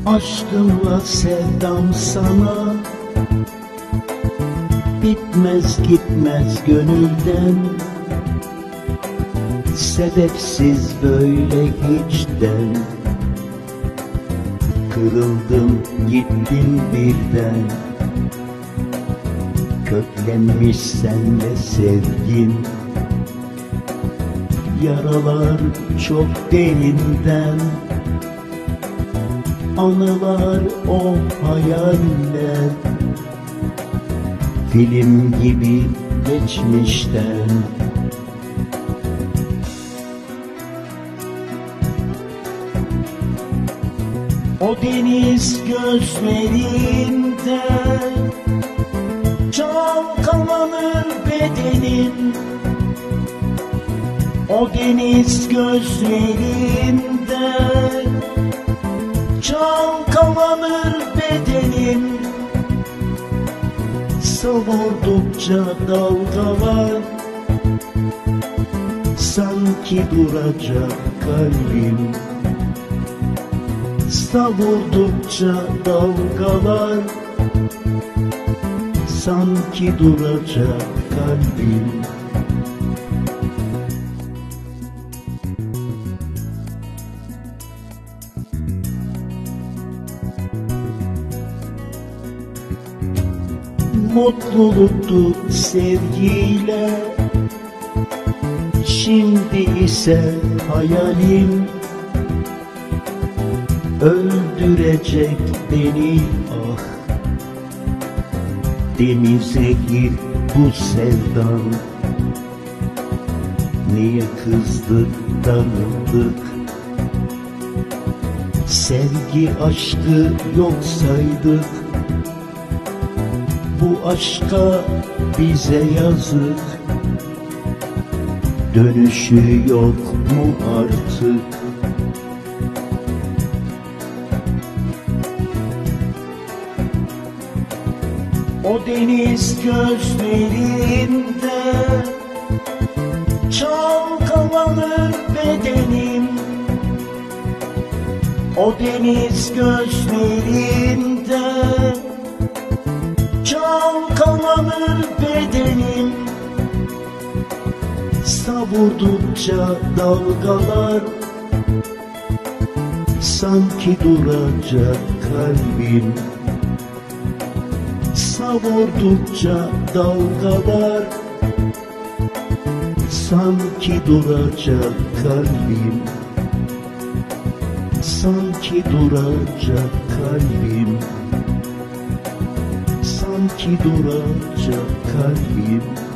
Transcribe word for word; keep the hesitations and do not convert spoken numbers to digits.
Aşkımla sevdam sana bitmez gitmez gönülden. Sebepsiz böyle hiçten kırıldım gittim birden. Köklenmiş sende sevgim, yaralar çok derinden. Anılar o hayaller, film gibi geçmişten. O deniz gözlerinde çalkalanır bedenim. O deniz gözlerinde çalkalanır bedenim. Savurdukça dalgalar, sanki duracak kalbim. Savurdukça dalgalar, sanki duracak kalbim. Mutluluktu sevgiyle, şimdi ise hayalim. Öldürecek beni ah, denize gir bu sevdan. Niye kızdık darıldık, sevgi aşkı yok saydık. Bu aşka bize yazık, dönüşü yok mu artık? O deniz gözlerinde çalkalanır bedenim. O deniz gözlerinde çalkalanır bedenim. Savurdukça dalgalar, sanki duracak kalbim. Savurdukça dalgalar, sanki duracak kalbim. Sanki duracak kalbim. Sanki duracak kalbim.